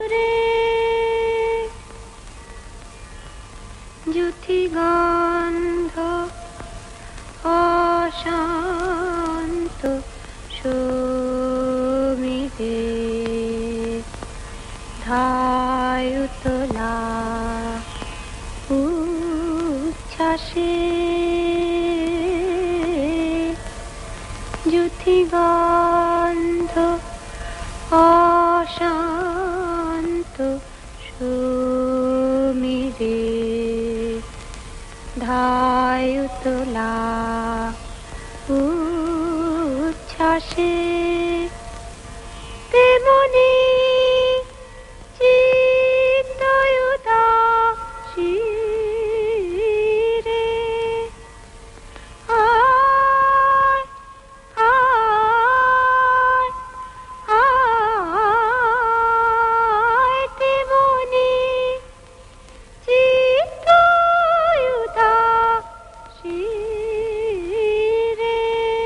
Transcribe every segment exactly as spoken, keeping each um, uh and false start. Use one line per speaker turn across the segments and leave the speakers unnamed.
জ্যোতি গন্ধ অশান্ত সমীরে ধায়ুতলা উচ্ছ্বাসে জ্যোতি গন্ধ অশান্ত সমীরে ধায়ুতলা উচ্ছ্বাসে তেমনি চিত্তয়ুদাসী রে আয় আয় আয় তেমনি চিত্তয়ুদাসী রে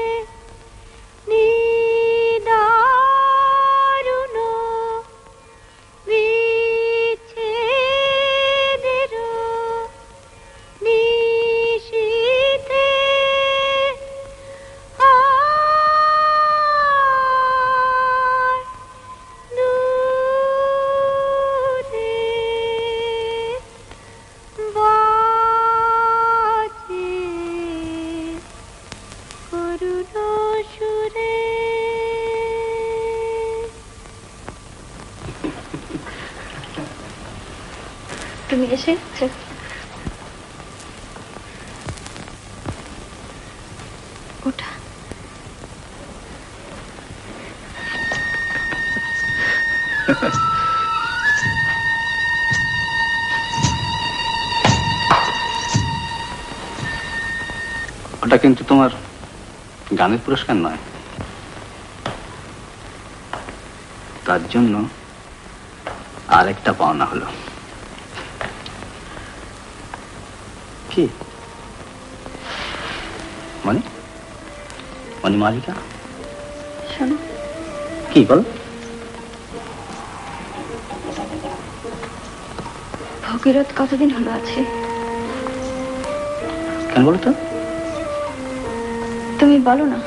নিদারুণ বিচ্ছেদের নিশীথে আয় দূরে বাজে করুণ সুরে। তুমি এসেছো? ওটা
ওটা কিন্তু তোমার গানের পুরস্কার নয়, তার জন্য আরেকটা পাওনা হলো। কি মানে মানে মালিকা?
শোনো,
কি বল?
ভগীরথ কতদিন হলো আছে?
কেন বলো তো?
তুমি বলো না।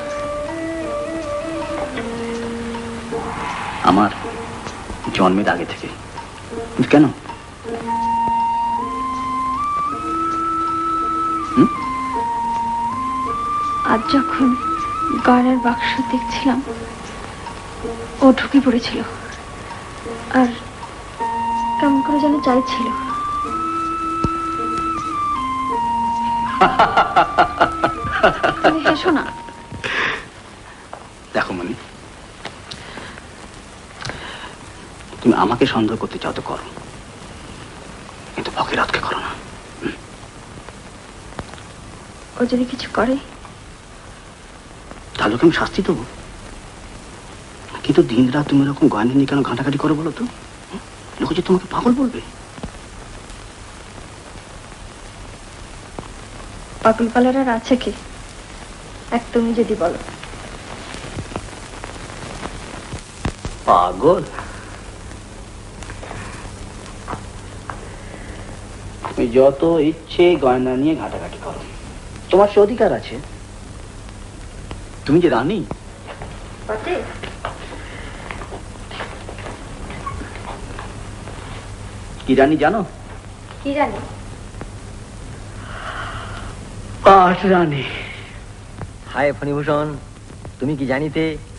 আমার জন্মের আগে থেকে। কেন?
আজ যখন গয়নার বাক্স দেখছিলাম, ও ঢুকে পড়েছিল আর কেমন করে যেন চাইছিল। তুমি হেসো না।
দেখো মনি, তুমি আমাকে সন্দেহ করতে চাও তো করো, কিন্তু ভগীরথকে করো না।
ও যদি কিছু করে
তাহলে আমি শাস্তি দেবো, কিন্তু দিন রাত তুমি এরকম গয়না নিয়ে কেন ঘাঁটাঘাঁটি করো বলো তো? লোকে যে তোমাকে পাগল বলবে।
পাগল পালার আর আছে কি? এক তুমি যদি বলো।
পাগল? তুমি যত ইচ্ছে গয়না নিয়ে ঘাঁটাঘাঁটি করো, তোমার সে অধিকার আছে। তুমি যে রানী। কি রানী জানো?
কি রানী?
পাট রানী।
হায় ফণিভূষণ, তুমি কি জানিতে